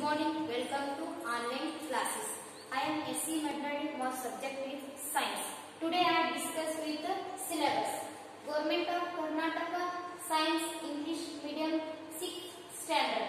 morning. Welcome to online classes. I am S.C. Madnadi. My subject is science. Today I discuss with the syllabus. Government of Karnataka Science English Medium 6th Standard.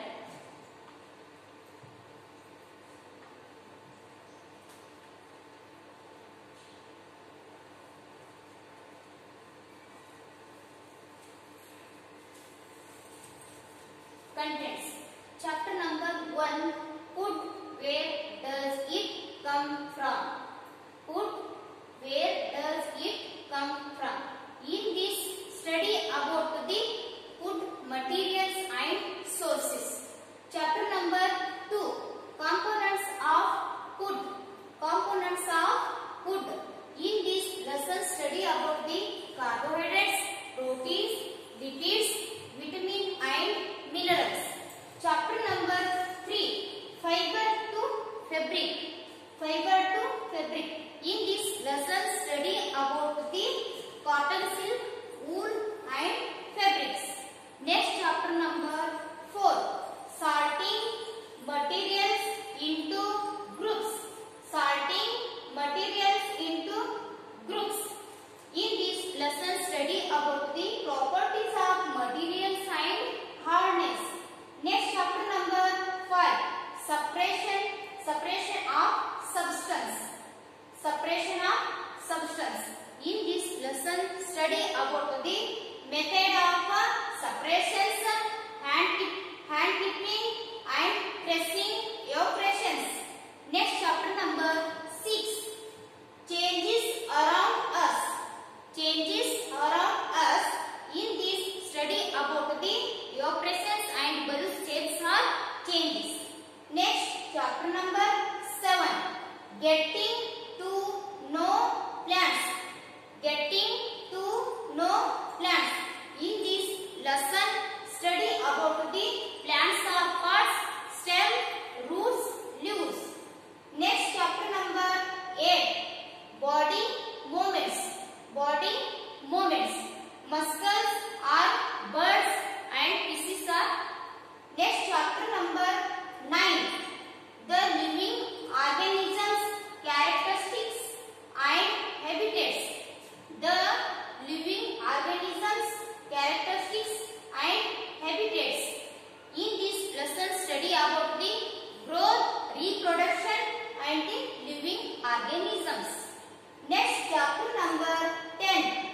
Contents. Chapter number 1. Food. Where does it come from? Food. Where does it come from? In this, study about the food materials and sources. Chapter number 2. Components of food. Components of food. In this lesson, study about the carbohydrates, proteins, lipids, vitamin and minerals. Chapter number 3. Fiber to fabric. Fiber to fabric. In this lesson, study about the cotton silk, wool and fabrics. Next, chapter number 4. Sorting materials into groups. Sorting materials into groups. In this lesson, study about the properties of materials and hardness. Next, chapter number 5. Separation of substance. Separation of substance. In this lesson, study about the method of separations, hand clipping and pressing operations. Next, chapter number 6. Changes around us. Changes around us. In this, study about the operations and balloon shapes or changes. Next, chapter number 7. Getting to know plants. Getting to know plants. In this lesson, study about the plants or parts, stem, roots, leaves. Next, chapter number 8. Body movements. Body movements. Muscles are birds and pieces are. Next, chapter number 9. The living organisms, characteristics and habitats. The living organisms, characteristics and habitats. In this lesson, study about the growth, reproduction and the living organisms. Next, chapter number 10.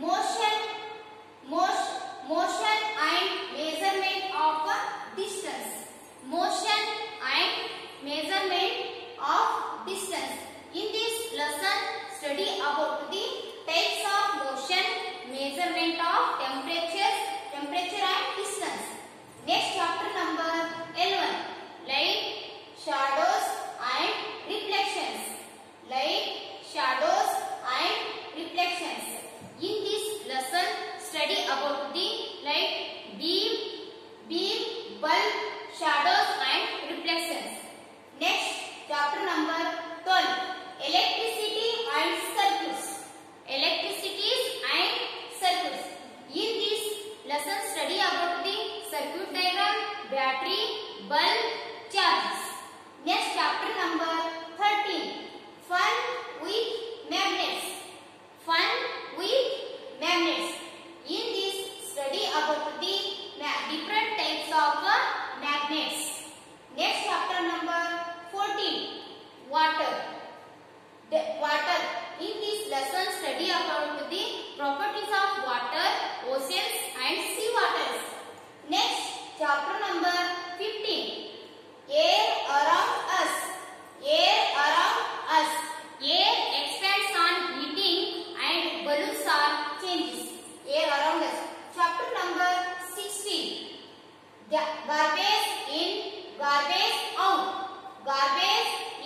Motion and measurement of distance. Motion and measurement of distance. In this lesson, study about the types of motion, measurement of temperature and distance. Next, chapter number 11. Light, shadows and reflections. Light, shadows and reflections. In this lesson, study about the light, beam, bulb, shadows and reflections. Next, chapter number 12. Electricity and circuits. Electricities and circuits. In this lesson, study about the circuit diagram, battery, bulb, charges. Next, chapter number 13. Fun with magnets. Fun with magnets. In this, study about the different types of magnets. Next, chapter number 14. Water. Water. In this lesson, study about the properties of water, oceans and sea waters. Next, chapter number 15. Air around us. Air around us. Air expands on heating and balloons are changes. Air around us. Chapter number 16. Garbage in, garbage out. Garbage